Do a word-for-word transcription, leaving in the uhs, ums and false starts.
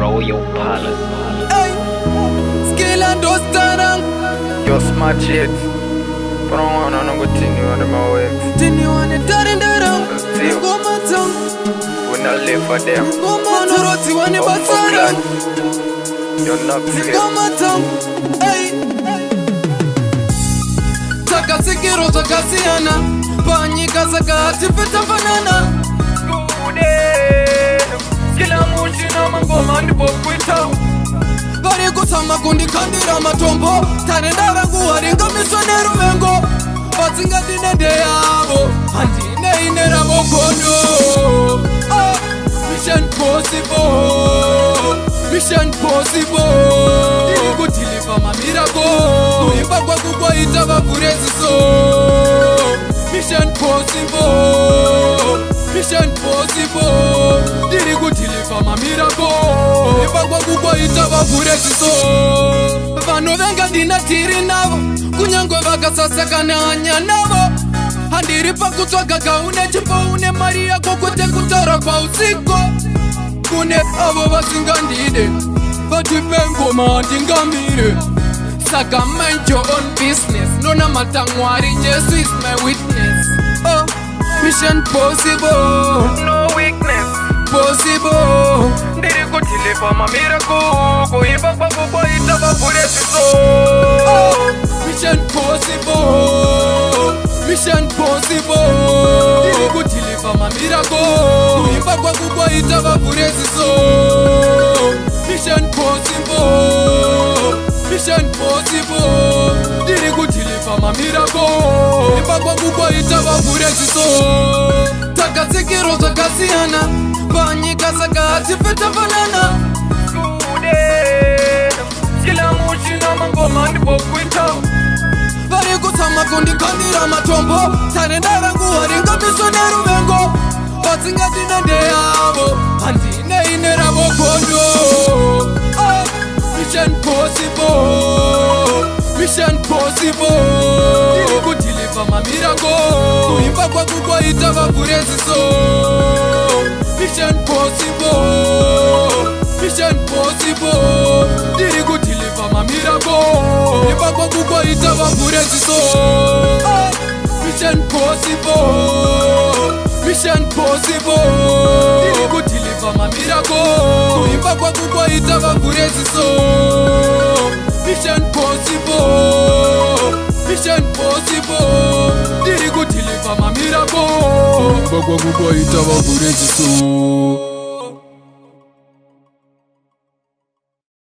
Royal Palace. Hey, skill and those tarang. You're smart shit. But I don't wanna continue on my way. Continue on the tarang tarang. Still. Go matang. We not live for them. Go matang. Roti wani Oh, for batarang. blood. You're not Go scared. matang. Hey. Taka sikiro taka siana. Panyika saka tifeta banana. Kila muchina mangoma ndipo kwita. Bari kusama kundi kandira matombo. Tane ndara kuharinga misonero mengo. Batsinga dine de yabo. Andine inera mokono. Ah, Mission possible. Mission possible. Ili kutilipa mamirako. Kuimba kwa kukwa itaba kurezi so. Mission possible. Mission possible. Diri kutilipa mamirako. Kuimba kwa kukwa itaba kurezi so. Vano venga dina tiri navo. Kunyangwe vaka sasa kananya navo. Handiri pa kutwaka kaune chimbo une maria kukute kutara pa usiko. Kune avo vasingandide. Vatipengo mandingamire. Saka mind your own business. Nona matangwari, Jesus is my witness. Oh, mission possible. No weakness. Possible. Ndiri kutilipa mamirako. Kuimba kwa kukwa itaba kurezi so. Oh, mission possible. Mission possible. Ndiri kutilipa mamirako. Kuimba kwa kukwa itaba kurezi so. Mission possible. Mission possible. Diri kutilipa mamirako. Kuimba kwa kukwa itaba kurezi so. Taka sikiro taka siana. Panyika saka tifeta banana. Kila muchina mangoma ndipo kwita. Bari kusama kundi kandira matombo. Tane ndara kuharinga misonero mengo. Batsinga dine de yabo. Andine inera mokono. Ah, Mission possible. Mission possible. Diri kutilipa mamirako. Kuimba kwa kukwa itaba kurezi so. Mission possible. Mission possible. Diri kutilipa mamirako. Kuimba kwa kukwa itaba kurezi so. Ah, Mission possible. Mission possible. Diri kutilipa mamirako. Kuimba kwa kukwa itaba kurezi so. Mission possible. Mission possible. Diri kutilipa mamirako. Kuimba kwa kukwa itaba kurezi so.